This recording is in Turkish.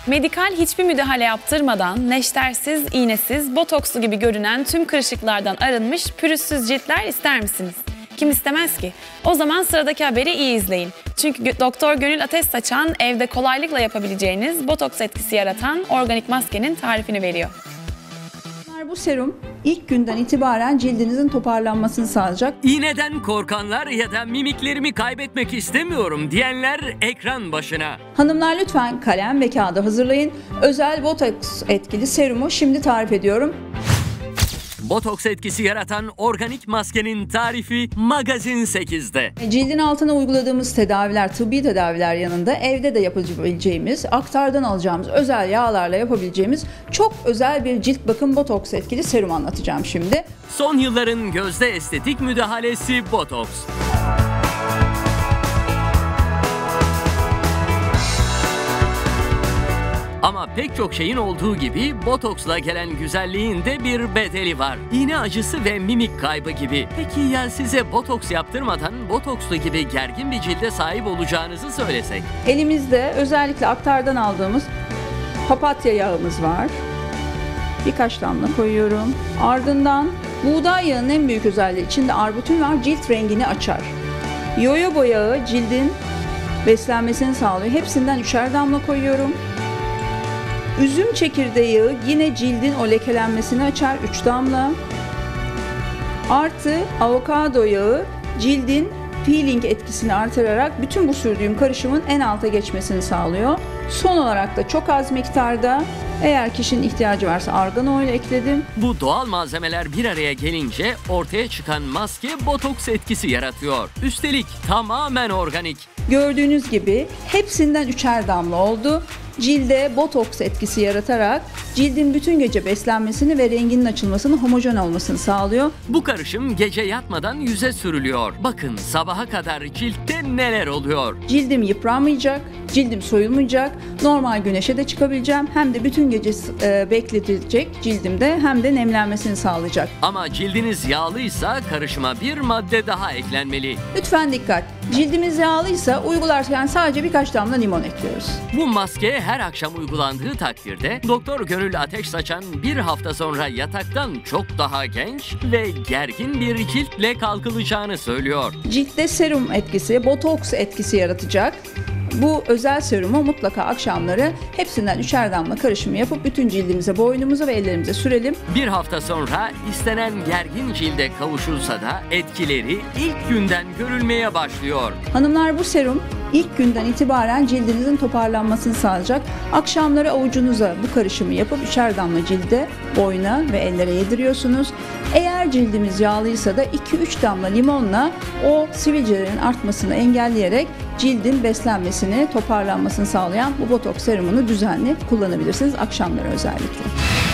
Medikal hiçbir müdahale yaptırmadan neştersiz, iğnesiz, botokslu gibi görünen tüm kırışıklardan arınmış pürüzsüz ciltler ister misiniz? Kim istemez ki? O zaman sıradaki haberi iyi izleyin. Çünkü Doktor Gönül Ateş Saçan evde kolaylıkla yapabileceğiniz botoks etkisi yaratan organik maskenin tarifini veriyor. Bu serum ilk günden itibaren cildinizin toparlanmasını sağlayacak. İğneden korkanlar ya da mimiklerimi kaybetmek istemiyorum diyenler ekran başına. Hanımlar lütfen kalem ve kağıdı hazırlayın. Özel botoks etkili serumu şimdi tarif ediyorum. Botoks etkisi yaratan organik maskenin tarifi Magazin 8'de. Cildin altına uyguladığımız tedaviler, tıbbi tedaviler yanında evde de yapabileceğimiz, aktardan alacağımız özel yağlarla yapabileceğimiz çok özel bir cilt bakım botoks etkili serum anlatacağım şimdi. Son yılların gözde estetik müdahalesi botoks. Ama pek çok şeyin olduğu gibi botoksla gelen güzelliğin de bir bedeli var. İğne acısı ve mimik kaybı gibi. Peki ya size botoks yaptırmadan botokslu gibi gergin bir cilde sahip olacağınızı söylesek? Elimizde özellikle aktardan aldığımız papatya yağımız var. Birkaç damla koyuyorum. Ardından buğday yağının en büyük özelliği içinde arbutin var, cilt rengini açar. Jojoba yağı cildin beslenmesini sağlıyor. Hepsinden 3'er damla koyuyorum. Üzüm çekirdeği yağı yine cildin o lekelenmesini açar, 3 damla. Artı avokado yağı cildin peeling etkisini artırarak bütün bu sürdüğüm karışımın en alta geçmesini sağlıyor. Son olarak da çok az miktarda, eğer kişinin ihtiyacı varsa argan oil ekledim. Bu doğal malzemeler bir araya gelince ortaya çıkan maske botoks etkisi yaratıyor. Üstelik tamamen organik. Gördüğünüz gibi hepsinden 3'er damla oldu. Cilde botoks etkisi yaratarak cildin bütün gece beslenmesini ve renginin açılmasını, homojen olmasını sağlıyor. Bu karışım gece yatmadan yüze sürülüyor. Bakın sabaha kadar ciltte neler oluyor. Cildim yıpranmayacak, cildim soyulmayacak, normal güneşe de çıkabileceğim. Hem de bütün gece bekletilecek cildimde, hem de nemlenmesini sağlayacak. Ama cildiniz yağlıysa karışıma bir madde daha eklenmeli. Lütfen dikkat! Cildimiz yağlıysa uygularken sadece birkaç damla limon ekliyoruz. Bu maske her akşam uygulandığı takdirde Doktor Gönül Ateş Saçan bir hafta sonra yataktan çok daha genç ve gergin bir ciltle kalkılacağını söylüyor. Ciltte serum etkisi, botoks etkisi yaratacak. Bu özel serumu mutlaka akşamları hepsinden 3'er damla karışımı yapıp bütün cildimize, boynumuza ve ellerimize sürelim. Bir hafta sonra istenen gergin cilde kavuşulsa da etkileri ilk günden görülmeye başlıyor. Hanımlar, bu serum ilk günden itibaren cildinizin toparlanmasını sağlayacak. Akşamları avucunuza bu karışımı yapıp 3'er damla cilde, boyuna ve ellere yediriyorsunuz. Eğer cildimiz yağlıysa da 2-3 damla limonla o sivilcelerin artmasını engelleyerek cildin beslenmesini, toparlanmasını sağlayan bu botoks serumunu düzenli kullanabilirsiniz, akşamları özellikle.